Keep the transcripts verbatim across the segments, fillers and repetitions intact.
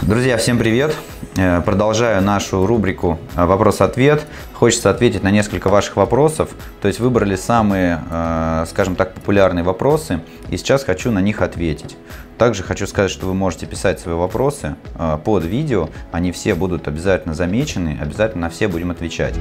Друзья, всем привет! Продолжаю нашу рубрику «Вопрос-ответ». Хочется ответить на несколько ваших вопросов. То есть выбрали самые, скажем так, популярные вопросы, и сейчас хочу на них ответить. Также хочу сказать, что вы можете писать свои вопросы под видео. Они все будут обязательно замечены, обязательно на все будем отвечать.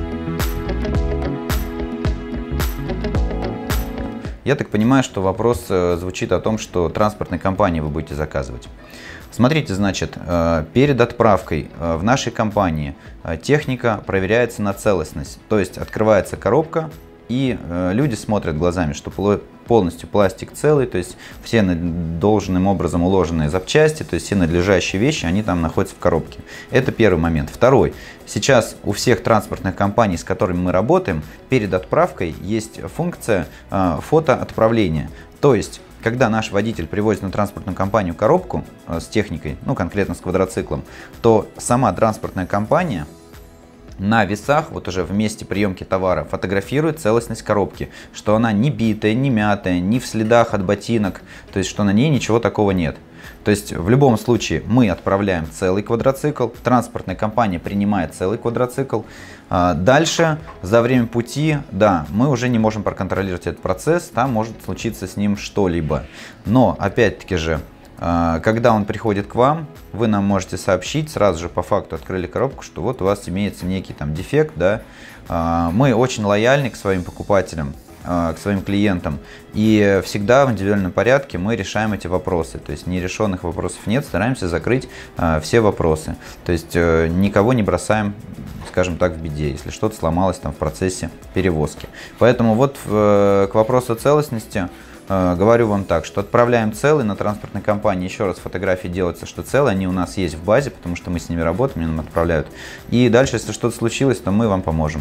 Я так понимаю, что вопрос звучит о том, что транспортной компании вы будете заказывать. Смотрите, значит, перед отправкой в нашей компании техника проверяется на целостность. То есть открывается коробка, и люди смотрят глазами, что полностью пластик целый, то есть все должным образом уложенные запчасти, то есть все надлежащие вещи, они там находятся в коробке. Это первый момент. Второй. Сейчас у всех транспортных компаний, с которыми мы работаем, перед отправкой есть функция фотоотправления. То есть когда наш водитель привозит на транспортную компанию коробку с техникой, ну конкретно с квадроциклом, то сама транспортная компания на весах, вот уже в месте приемки товара, фотографирует целостность коробки, что она не битая, не мятая, не в следах от ботинок, то есть что на ней ничего такого нет. То есть в любом случае мы отправляем целый квадроцикл, транспортная компания принимает целый квадроцикл. Дальше, за время пути, да, мы уже не можем проконтролировать этот процесс, там может случиться с ним что-либо. Но, опять-таки же, когда он приходит к вам, вы нам можете сообщить, сразу же по факту открыли коробку, что вот у вас имеется некий там дефект, да. Мы очень лояльны к своим покупателям, к своим клиентам, и всегда в индивидуальном порядке мы решаем эти вопросы. То есть нерешенных вопросов нет, стараемся закрыть все вопросы. То есть никого не бросаем, скажем так, в беде, если что-то сломалось там в процессе перевозки. Поэтому вот к вопросу целостности говорю вам так, что отправляем целый на транспортной компании, еще раз фотографии делаются, что целые, они у нас есть в базе, потому что мы с ними работаем, они нам отправляют. И дальше, если что-то случилось, то мы вам поможем.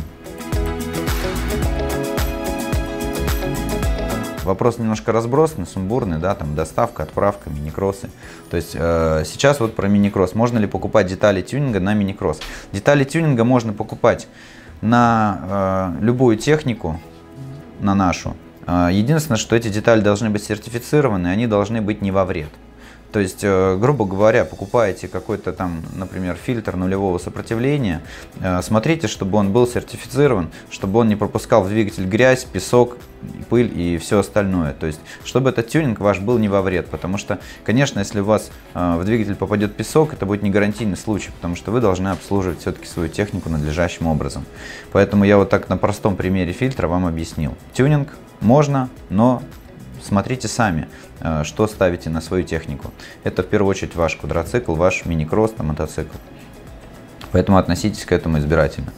Вопрос немножко разбросанный, сумбурный, да, там доставка, отправка, мини-кроссы. То есть э, сейчас вот про мини-кросс. Можно ли покупать детали тюнинга на мини-кросс? Детали тюнинга можно покупать на э, любую технику, на нашу. Единственное, что эти детали должны быть сертифицированы, они должны быть не во вред. То есть, грубо говоря, покупаете какой-то там, например, фильтр нулевого сопротивления, смотрите, чтобы он был сертифицирован, чтобы он не пропускал в двигатель грязь, песок, пыль и все остальное. То есть, чтобы этот тюнинг ваш был не во вред, потому что, конечно, если у вас в двигатель попадет песок, это будет не гарантийный случай, потому что вы должны обслуживать все-таки свою технику надлежащим образом. Поэтому я вот так на простом примере фильтра вам объяснил. Тюнинг можно, но смотрите сами, что ставите на свою технику. Это в первую очередь ваш квадроцикл, ваш мини-кросс, мотоцикл. Поэтому относитесь к этому избирательно.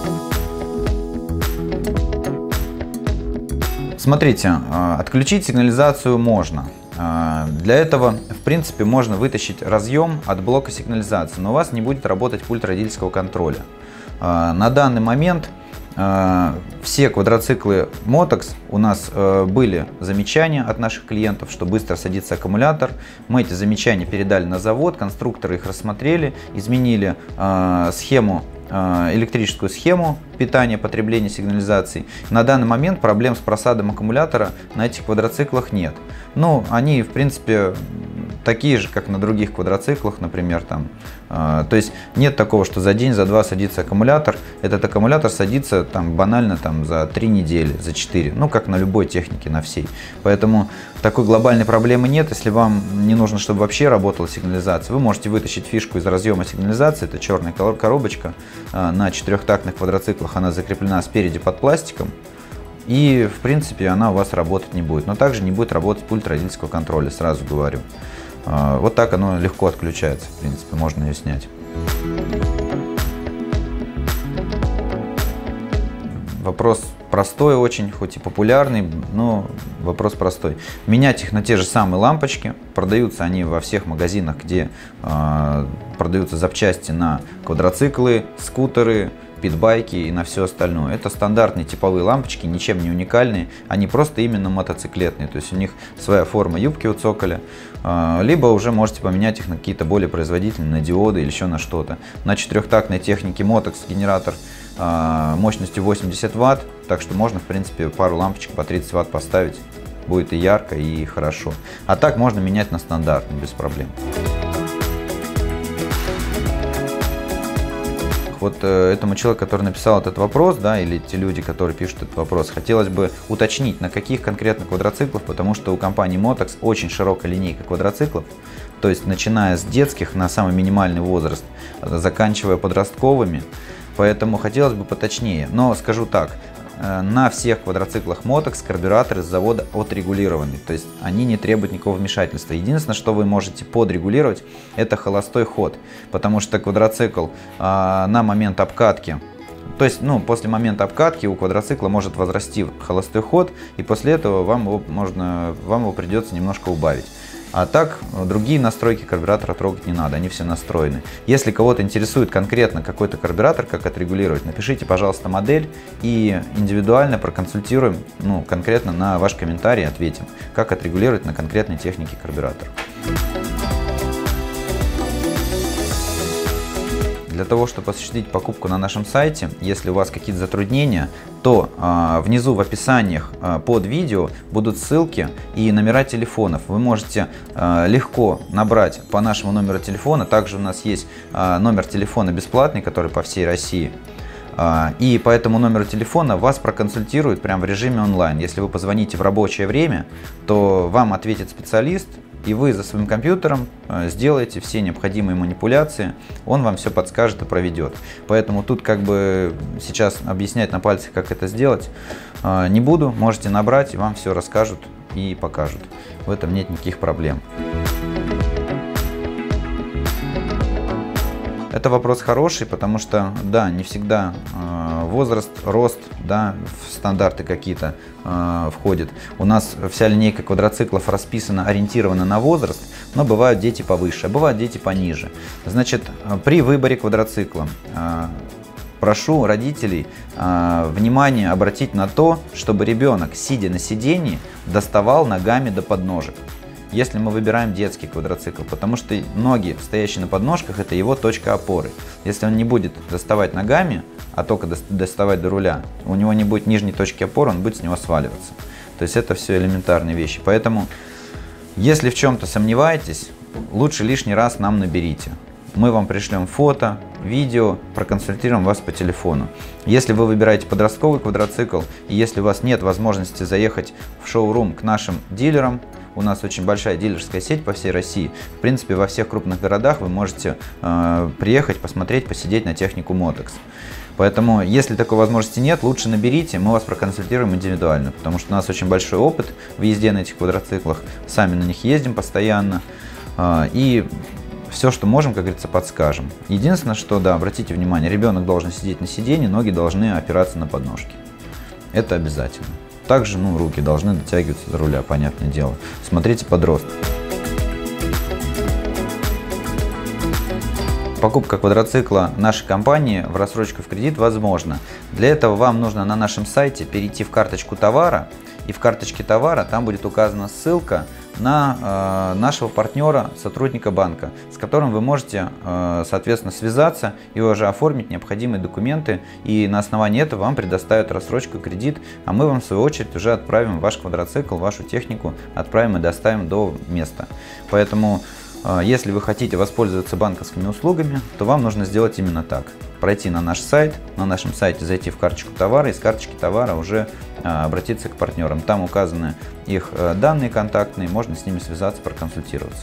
Смотрите, отключить сигнализацию можно. Для этого, в принципе, можно вытащить разъем от блока сигнализации, но у вас не будет работать пульт родительского контроля. На данный момент все квадроциклы Motox у нас были замечания от наших клиентов, что быстро садится аккумулятор. Мы эти замечания передали на завод, конструкторы их рассмотрели, изменили схему, электрическую схему питания, потребления сигнализации. На данный момент проблем с просадом аккумулятора на этих квадроциклах нет. Ну, они, в принципе, такие же, как на других квадроциклах, например, там. Э, то есть нет такого, что за день, за два садится аккумулятор. Этот аккумулятор садится там банально там за три недели, за четыре, ну как на любой технике, на всей. Поэтому такой глобальной проблемы нет. Если вам не нужно, чтобы вообще работала сигнализация, вы можете вытащить фишку из разъема сигнализации. Это черная коробочка э, на четырехтактных квадроциклах, она закреплена спереди под пластиком. И в принципе она у вас работать не будет. Но также не будет работать пульт родительского контроля, сразу говорю. Вот так оно легко отключается, в принципе, можно ее снять. Вопрос простой очень, хоть и популярный, но вопрос простой. Менять их на те же самые лампочки. Продаются они во всех магазинах, где э, продаются запчасти на квадроциклы, скутеры, питбайки и на все остальное. Это стандартные типовые лампочки, ничем не уникальные, они просто именно мотоциклетные, то есть у них своя форма юбки у цоколя, либо уже можете поменять их на какие-то более производительные, на диоды или еще на что-то. На четырехтактной технике Motox генератор мощностью восемьдесят ватт, так что можно в принципе пару лампочек по тридцать ватт поставить, будет и ярко, и хорошо. А так можно менять на стандартный без проблем. во-первых, вот э, этому человеку, который написал этот вопрос, да, или те люди, которые пишут этот вопрос, хотелось бы уточнить, на каких конкретно квадроциклах, потому что у компании Motox очень широкая линейка квадроциклов, то есть начиная с детских на самый минимальный возраст, заканчивая подростковыми, поэтому хотелось бы поточнее. Но скажу так, на всех квадроциклах Motox карбюраторы с завода отрегулированы, то есть они не требуют никакого вмешательства. Единственное, что вы можете подрегулировать, это холостой ход, потому что квадроцикл а, на момент обкатки, то есть ну, после момента обкатки у квадроцикла может возрасти холостой ход, и после этого вам его, можно, вам его придется немножко убавить. А так, другие настройки карбюратора трогать не надо, они все настроены. Если кого-то интересует конкретно какой-то карбюратор, как отрегулировать, напишите, пожалуйста, модель и индивидуально проконсультируем, ну, конкретно на ваш комментарий ответим, как отрегулировать на конкретной технике карбюратор. Для того, чтобы осуществить покупку на нашем сайте, если у вас какие-то затруднения, то э, внизу в описаниях э, под видео будут ссылки и номера телефонов. Вы можете э, легко набрать по нашему номеру телефона. Также у нас есть э, номер телефона бесплатный, который по всей России. Э, и по этому номеру телефона вас проконсультируют прямо в режиме онлайн. Если вы позвоните в рабочее время, то вам ответит специалист, и вы за своим компьютером сделаете все необходимые манипуляции, он вам все подскажет и проведет. Поэтому тут как бы сейчас объяснять на пальцах, как это сделать, не буду. Можете набрать, и вам все расскажут и покажут. В этом нет никаких проблем. Это вопрос хороший, потому что, да, не всегда э, возраст, рост, да, в стандарты какие-то э, входит. У нас вся линейка квадроциклов расписана, ориентирована на возраст, но бывают дети повыше, а бывают дети пониже. Значит, при выборе квадроцикла э, прошу родителей э, внимание обратить на то, чтобы ребенок, сидя на сидении, доставал ногами до подножек. Если мы выбираем детский квадроцикл, потому что ноги, стоящие на подножках, это его точка опоры. Если он не будет доставать ногами, а только доставать до руля, у него не будет нижней точки опоры, он будет с него сваливаться. То есть это все элементарные вещи. Поэтому, если в чем-то сомневаетесь, лучше лишний раз нам наберите. Мы вам пришлем фото, видео, проконсультируем вас по телефону. Если вы выбираете подростковый квадроцикл, и если у вас нет возможности заехать в шоурум к нашим дилерам, у нас очень большая дилерская сеть по всей России. В принципе, во всех крупных городах вы можете э, приехать, посмотреть, посидеть на технику Motox. Поэтому, если такой возможности нет, лучше наберите, мы вас проконсультируем индивидуально, потому что у нас очень большой опыт в езде на этих квадроциклах, сами на них ездим постоянно, э, и все, что можем, как говорится, подскажем. Единственное, что, да, обратите внимание, ребенок должен сидеть на сиденье, ноги должны опираться на подножки. Это обязательно. Также, ну, руки должны дотягиваться до руля, понятное дело. Смотрите под рост. Покупка квадроцикла нашей компании в рассрочку в кредит возможна. Для этого вам нужно на нашем сайте перейти в карточку товара, и в карточке товара там будет указана ссылка на э, нашего партнера, сотрудника банка, с которым вы можете, э, соответственно, связаться и уже оформить необходимые документы, и на основании этого вам предоставят рассрочку кредит, а мы вам в свою очередь уже отправим ваш квадроцикл, вашу технику, отправим и доставим до места. Поэтому, э, если вы хотите воспользоваться банковскими услугами, то вам нужно сделать именно так. Пройти на наш сайт, на нашем сайте зайти в карточку товара, и с карточки товара уже а, обратиться к партнерам. Там указаны их а, данные контактные, можно с ними связаться, проконсультироваться.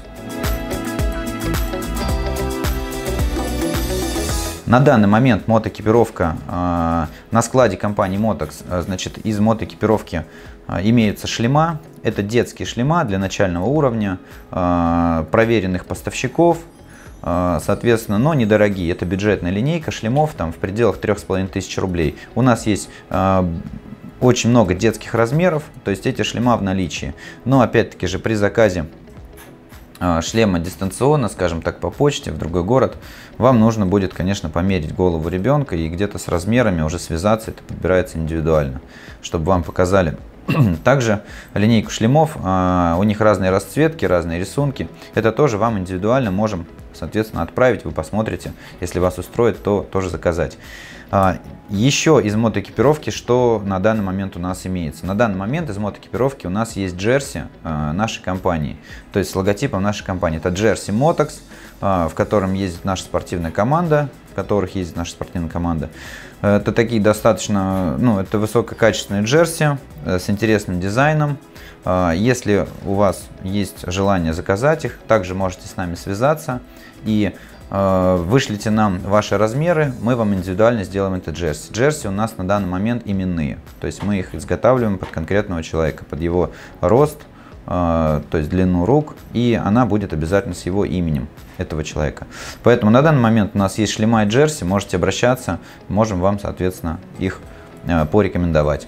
На данный момент мотоэкипировка э, на складе компании Motox, э, значит, из мотоэкипировки э, имеются шлема. Это детские шлема для начального уровня, э, проверенных поставщиков, э, соответственно, но недорогие. Это бюджетная линейка шлемов там, в пределах трёх с половиной тысяч рублей. У нас есть э, очень много детских размеров, то есть эти шлема в наличии. Но опять-таки же при заказе шлема дистанционно, скажем так, по почте в другой город, вам нужно будет, конечно, померить голову ребенка и где-то с размерами уже связаться, это подбирается индивидуально, чтобы вам показали. Также линейку шлемов, у них разные расцветки, разные рисунки, это тоже вам индивидуально можем, соответственно, отправить, вы посмотрите, если вас устроит, то тоже заказать. Еще из мотоэкипировки, что на данный момент у нас имеется? На данный момент из мотоэкипировки у нас есть джерси нашей компании, то есть с логотипом нашей компании. Это джерси Motox, в котором ездит наша спортивная команда, в которых ездит наша спортивная команда. Это такие достаточно, ну, это высококачественные джерси с интересным дизайном. Если у вас есть желание заказать их, также можете с нами связаться и вышлите нам ваши размеры, мы вам индивидуально сделаем это джерси. Джерси у нас на данный момент именные, то есть мы их изготавливаем под конкретного человека, под его рост, то есть длину рук, и она будет обязательно с его именем этого человека. Поэтому на данный момент у нас есть шлема и джерси, можете обращаться, можем вам, соответственно, их порекомендовать.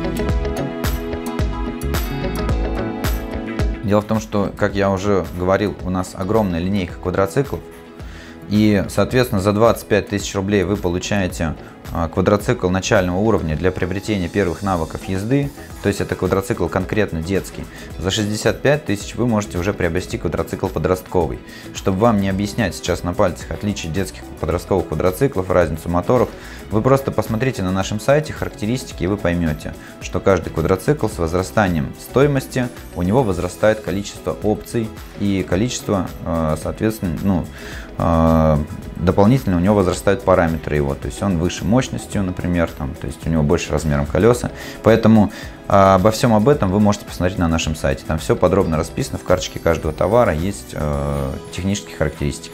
Дело в том, что, как я уже говорил, у нас огромная линейка квадроциклов. И, соответственно, за двадцать пять тысяч рублей вы получаете квадроцикл начального уровня для приобретения первых навыков езды. То есть это квадроцикл конкретно детский. За шестьдесят пять тысяч вы можете уже приобрести квадроцикл подростковый. Чтобы вам не объяснять сейчас на пальцах отличия детских подростковых квадроциклов, разницу моторов, вы просто посмотрите на нашем сайте характеристики, и вы поймете, что каждый квадроцикл с возрастанием стоимости, у него возрастает количество опций и количество, соответственно, ну, дополнительно у него возрастают параметры его, то есть он выше мощностью, например, там, то есть у него больше размером колеса. Поэтому а, обо всем об этом вы можете посмотреть на нашем сайте. Там все подробно расписано, в карточке каждого товара есть э, технические характеристики.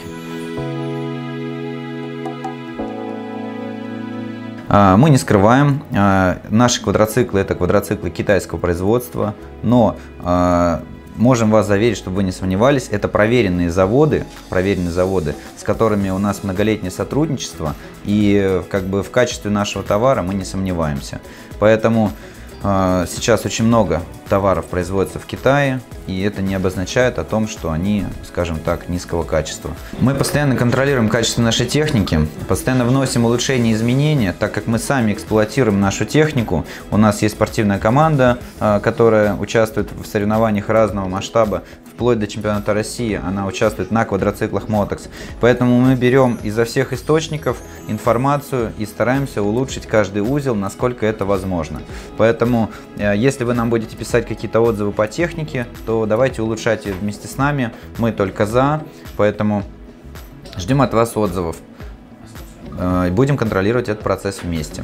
А, мы не скрываем, а, наши квадроциклы — это квадроциклы китайского производства, но а, можем вас заверить, чтобы вы не сомневались, это проверенные заводы, проверенные заводы, с которыми у нас многолетнее сотрудничество, и как бы в качестве нашего товара мы не сомневаемся. Поэтому э, сейчас очень много товаров производится в Китае, и это не обозначает о том, что они, скажем так, низкого качества. Мы постоянно контролируем качество нашей техники, постоянно вносим улучшения и изменения, так как мы сами эксплуатируем нашу технику. У нас есть спортивная команда, которая участвует в соревнованиях разного масштаба, вплоть до чемпионата России. Она участвует на квадроциклах Motox. Поэтому мы берем изо всех источников информацию и стараемся улучшить каждый узел, насколько это возможно. Поэтому, если вы нам будете писать какие-то отзывы по технике, то давайте улучшайте вместе с нами, мы только за, поэтому ждем от вас отзывов и будем контролировать этот процесс вместе.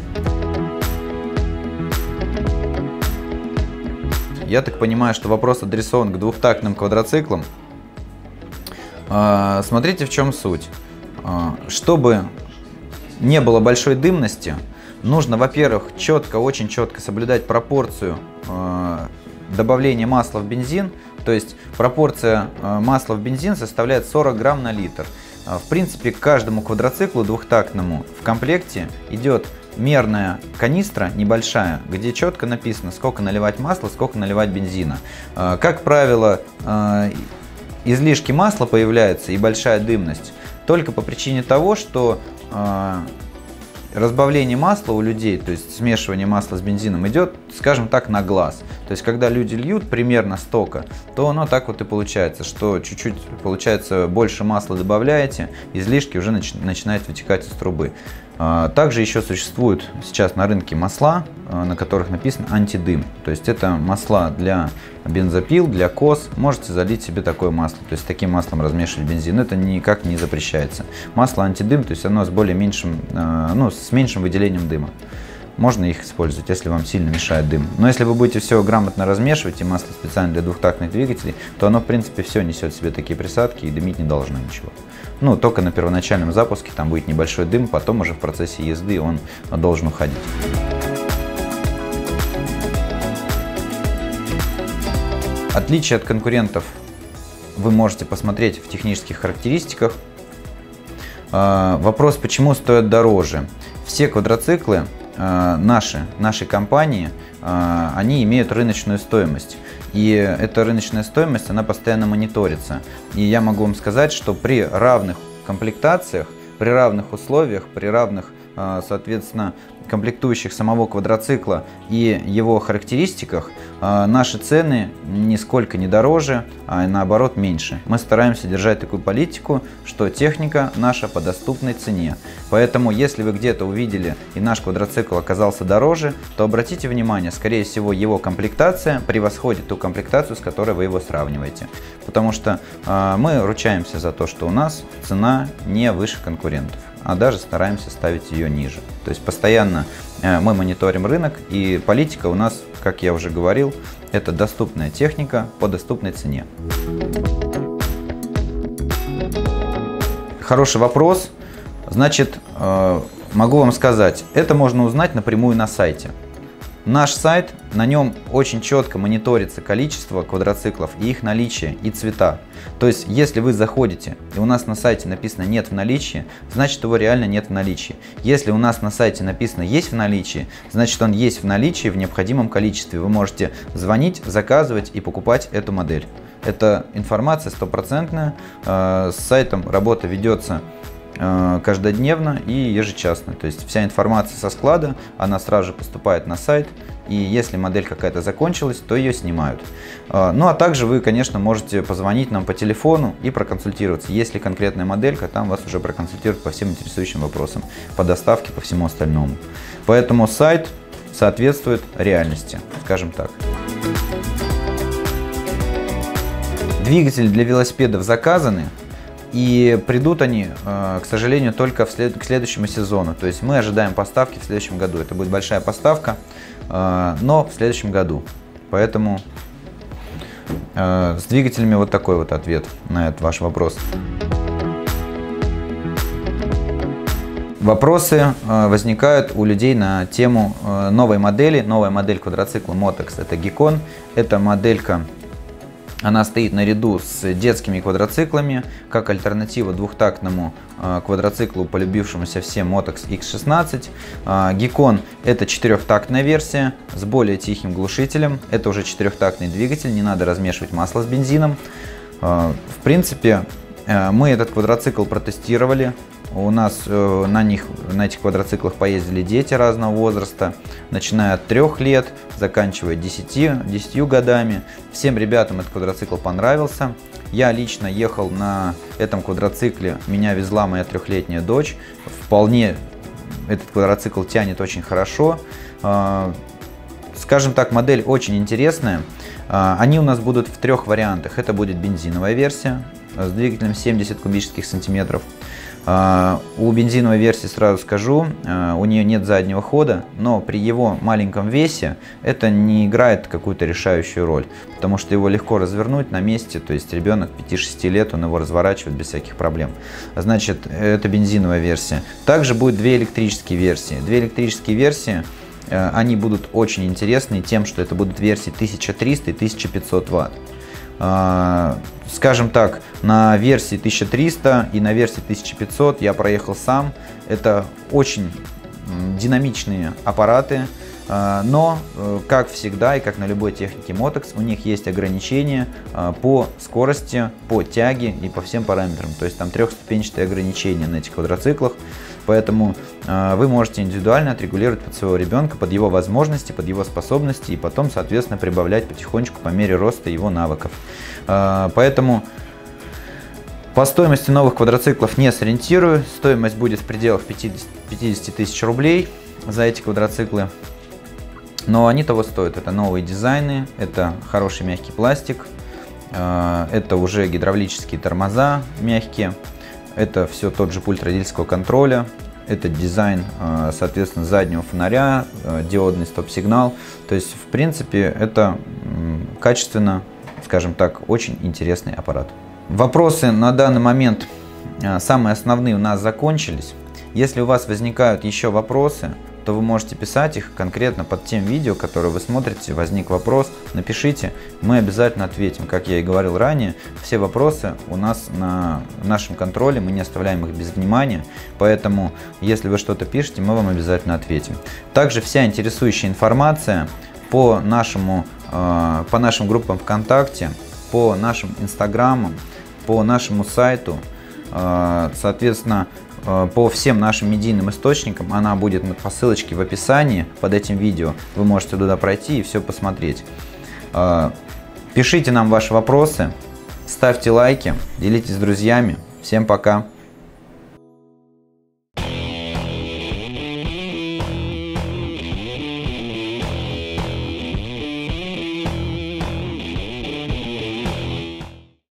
Я так понимаю, что вопрос адресован к двухтактным квадроциклам. Смотрите, в чем суть. Чтобы не было большой дымности, нужно, во-первых, четко, очень четко соблюдать пропорцию добавления масла в бензин, то есть пропорция масла в бензин составляет сорок грамм на литр. В принципе, к каждому квадроциклу двухтактному в комплекте идет мерная канистра небольшая, где четко написано, сколько наливать масла, сколько наливать бензина. Как правило, излишки масла появляются и большая дымность только по причине того, что разбавление масла у людей, то есть смешивание масла с бензином, идет, скажем так, на глаз. То есть, когда люди льют примерно столько, то оно так вот и получается, что чуть-чуть, получается, больше масла добавляете, излишки уже начи начинают вытекать из трубы. Также еще существуют сейчас на рынке масла, на которых написано антидым. То есть это масла для бензопил, для кос. Можете залить себе такое масло. То есть таким маслом размешивать бензин. Это никак не запрещается. Масло антидым, то есть оно с более меньшим, ну, с меньшим выделением дыма. Можно их использовать, если вам сильно мешает дым. Но если вы будете все грамотно размешивать, и масло специально для двухтактных двигателей, то оно, в принципе, все несет в себе такие присадки и дымить не должно ничего. Ну, только на первоначальном запуске там будет небольшой дым, потом уже в процессе езды он должен уходить. Отличие от конкурентов вы можете посмотреть в технических характеристиках. Вопрос, почему стоят дороже. Все квадроциклы наши, нашей компании, они имеют рыночную стоимость. И эта рыночная стоимость, она постоянно мониторится. И я могу вам сказать, что при равных комплектациях, при равных условиях, при равных, соответственно, комплектующих самого квадроцикла и его характеристиках наши цены нисколько не дороже, а наоборот меньше. Мы стараемся держать такую политику, что техника наша по доступной цене. Поэтому, если вы где-то увидели и наш квадроцикл оказался дороже, то обратите внимание, скорее всего, его комплектация превосходит ту комплектацию, с которой вы его сравниваете. Потому что э, мы ручаемся за то, что у нас цена не выше конкурентов, а даже стараемся ставить ее ниже. То есть постоянно э, мы мониторим рынок, и политика у нас, как я уже говорил, это доступная техника по доступной цене. Хороший вопрос. Значит, э, могу вам сказать, это можно узнать напрямую на сайте. Наш сайт, на нем очень четко мониторится количество квадроциклов и их наличие, и цвета. То есть, если вы заходите, и у нас на сайте написано «нет в наличии», значит, его реально нет в наличии. Если у нас на сайте написано «есть в наличии», значит, он есть в наличии в необходимом количестве. Вы можете звонить, заказывать и покупать эту модель. Это информация стопроцентная. С сайтом работа ведется каждодневно и ежечасно. То есть вся информация со склада, она сразу же поступает на сайт, и если модель какая-то закончилась, то ее снимают. Ну а также вы, конечно, можете позвонить нам по телефону и проконсультироваться. Если конкретная моделька, там вас уже проконсультируют по всем интересующим вопросам, по доставке, по всему остальному. Поэтому сайт соответствует реальности, скажем так. Двигатели для велосипедов заказаны. И придут они, к сожалению, только в след... к следующему сезону. То есть мы ожидаем поставки в следующем году. Это будет большая поставка, но в следующем году. Поэтому с двигателями вот такой вот ответ на этот ваш вопрос. Вопросы возникают у людей на тему новой модели. Новая модель квадроцикла Motex — это Gikon. Это моделька. Она стоит наряду с детскими квадроциклами, как альтернатива двухтактному э, квадроциклу, полюбившемуся всем Motex икс шестнадцать. Э, Gikon — это четырехтактная версия с более тихим глушителем. Это уже четырехтактный двигатель, не надо размешивать масло с бензином. Э, в принципе, э, мы этот квадроцикл протестировали. У нас э, на них, на этих квадроциклах поездили дети разного возраста, начиная от трёх лет, заканчивая десятью годами. Всем ребятам этот квадроцикл понравился. Я лично ехал на этом квадроцикле, меня везла моя трехлетняя дочь. Вполне этот квадроцикл тянет очень хорошо. Э, скажем так, модель очень интересная. Э, они у нас будут в трех вариантах. Это будет бензиновая версия с двигателем семьдесят кубических сантиметров. Uh, у бензиновой версии, сразу скажу, uh, у нее нет заднего хода, но при его маленьком весе это не играет какую-то решающую роль, потому что его легко развернуть на месте, то есть ребенок пяти-шести лет, он его разворачивает без всяких проблем. Значит, это бензиновая версия. Также будет две электрические версии. Две электрические версии, uh, они будут очень интересны тем, что это будут версии тысяча триста и тысяча пятьсот ватт. Скажем так, на версии тысяча триста и на версии тысяча пятьсот я проехал сам. Это очень динамичные аппараты, но, как всегда и как на любой технике Motex, у них есть ограничения по скорости, по тяге и по всем параметрам. То есть там трехступенчатые ограничения на этих квадроциклах. Поэтому э, вы можете индивидуально отрегулировать под своего ребенка, под его возможности, под его способности, и потом, соответственно, прибавлять потихонечку по мере роста его навыков. Э, поэтому по стоимости новых квадроциклов не сориентирую. Стоимость будет в пределах пятидесяти тысяч рублей за эти квадроциклы. Но они того стоят. Это новые дизайны, это хороший мягкий пластик, э, это уже гидравлические тормоза мягкие. Это все тот же пульт родительского контроля, это дизайн, соответственно, заднего фонаря, диодный стоп-сигнал. То есть, в принципе, это качественно, скажем так, очень интересный аппарат. Вопросы на данный момент, самые основные, у нас закончились. Если у вас возникают еще вопросы, то вы можете писать их конкретно под тем видео, которое вы смотрите. Возник вопрос, напишите, мы обязательно ответим. Как я и говорил ранее, все вопросы у нас на нашем контроле, мы не оставляем их без внимания, поэтому если вы что-то пишете, мы вам обязательно ответим. Также вся интересующая информация по нашему, по нашим группам ВКонтакте, по нашим инстаграмам, по нашему сайту, соответственно, по всем нашим медийным источникам. Она будет по ссылочке в описании под этим видео. Вы можете туда пройти и все посмотреть. Пишите нам ваши вопросы, ставьте лайки, делитесь с друзьями. Всем пока!